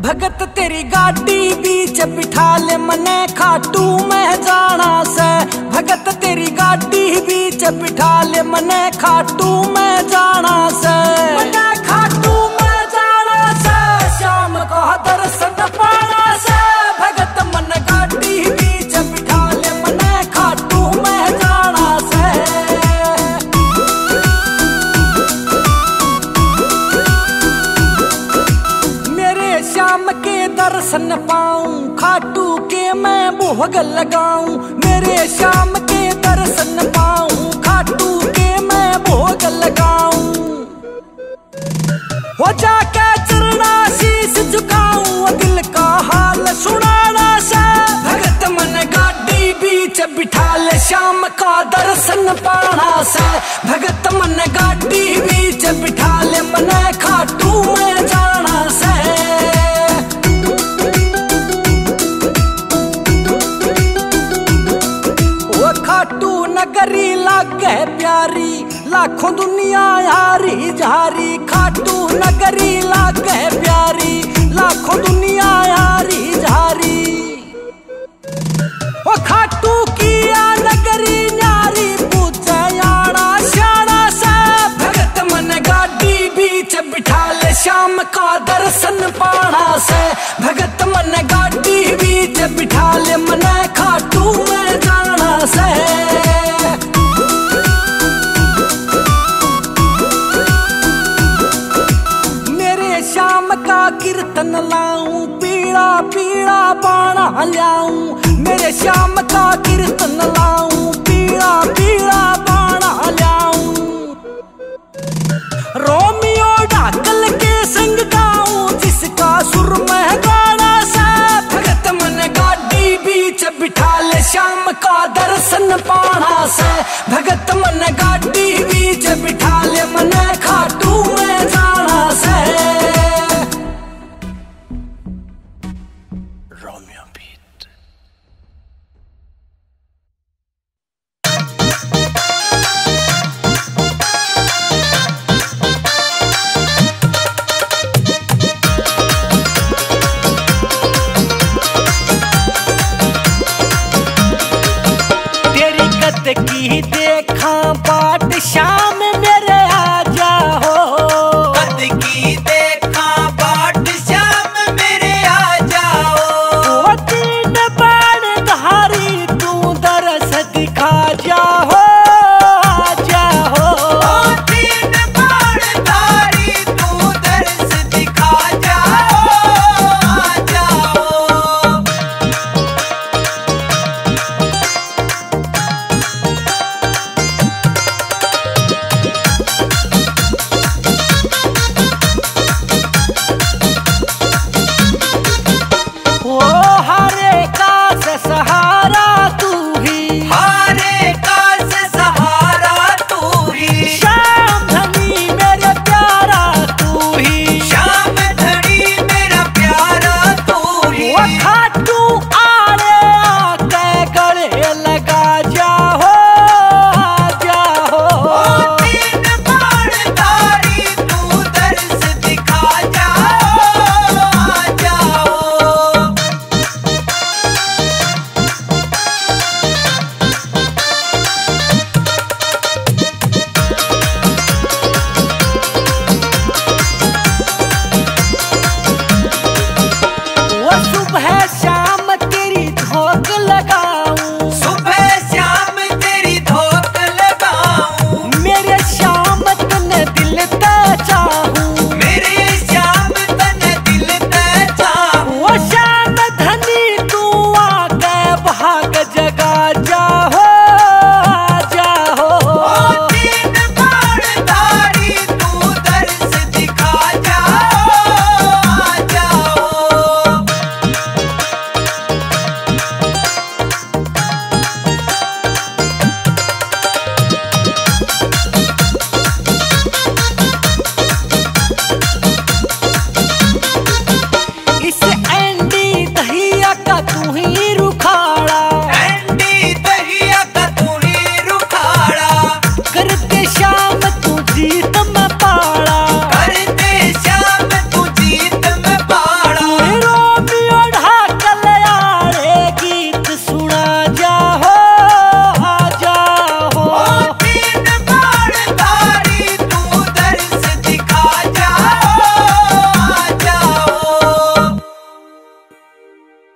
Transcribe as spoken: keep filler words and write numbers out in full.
भगत तेरी गाड़ी बीच बिठा ले मने खाटू में जाना से। भगत तेरी गाड़ी बीच बिठा ले मने खाटू में जाना से। मने खाटू में जाना से, शाम को दर्शन पाना से। भगत मन गाड़ी बीच बिठा ले मने खाटू में जाना से। श्याम के दर्शन पाऊं, खाटू के मैं भोग लगाऊं। मेरे श्याम के दर्शन पाऊं, खाटू के मैं भोग लगाऊं। हो जाके चरना शीश झुकाऊं, दिल का हाल सुनाना से। भगत मन गाड़ी बीच बिठा ले, श्याम का दर्शन पाना से। भगत मन गाड़ी बीच बिठा ले, मने खाटू में जाना से। खाटू नगरी लागे प्यारी, लाखों दुनिया यारी झारी। खाटू नगरी लागे प्यारी, लाखों दुनिया यारी झारी। ओ खाटू किया नगरी न्यारी, पूछे याना श्याना से। भगत मन गाड़ी बीच बिठा ले, श्याम का दर्शन पाना से। भगत मन गाड़ी बीच बिठा ले, मने खाटू में जाना से। मेरे श्याम का कीर्तन लाऊं, पीड़ा पीड़ा बाणा लाऊं। मेरे श्याम का कीर्तन लाऊं, पीड़ा पीड़ा बाणा लाऊं। रोम